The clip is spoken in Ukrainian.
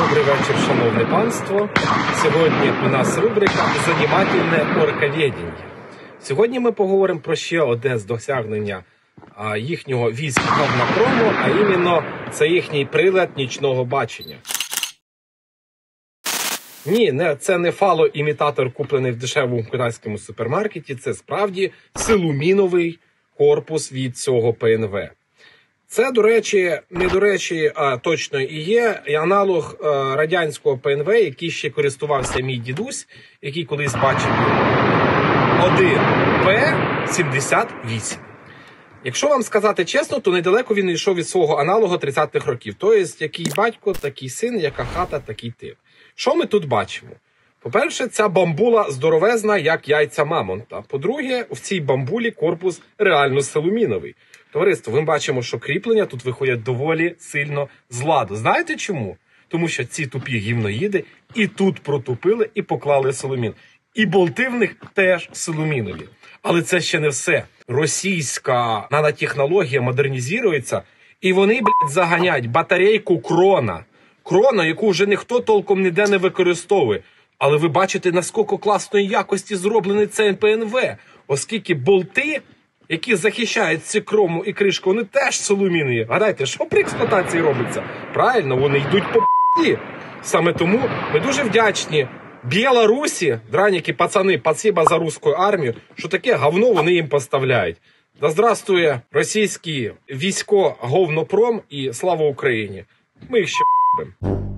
Добрий вечір, шановне панство. Сьогодні у нас рубрика «Занімательне орковєдіння». Сьогодні ми поговоримо про ще одне з досягнення їхнього військ Говнопрому, а іменно це їхній прилад нічного бачення. Ні, це не фалоімітатор, куплений в дешевому китайському супермаркеті, це справді силуміновий корпус від цього ПНВ. Це, а точно і є аналог радянського ПНВ, який ще користувався мій дідусь, який колись бачив 1П-78. Якщо вам сказати чесно, то недалеко він йшов від свого аналога 30-х років. Тобто, який батько, такий син, яка хата, такий тип. Що ми тут бачимо? По-перше, ця бамбула здоровезна, як яйця мамонта. По-друге, в цій бамбулі корпус реально силуміновий. Товариство, ми бачимо, що кріплення тут виходять доволі сильно з ладу. Знаєте чому? Тому що ці тупі гівноїди і тут протупили, і поклали силумін. І болти в них теж силумінові. Але це ще не все. Російська нанотехнологія модернізується, і вони, заганять батарейку Крона. Крона, яку вже ніхто толком ніде не використовує. Але ви бачите, наскільки класної якості зроблений цей ПНВ. Оскільки болти, які захищають цикрому і кришку, вони теж силумінові. Гадайте, що при експлуатації робиться? Правильно, вони йдуть по п***і. Саме тому ми дуже вдячні Білорусі, драніки, пацани, спасибо за русську армію, що таке говно вони їм поставляють. Да здравствує російський військо Говнопром і слава Україні. Ми їх ще п***ем.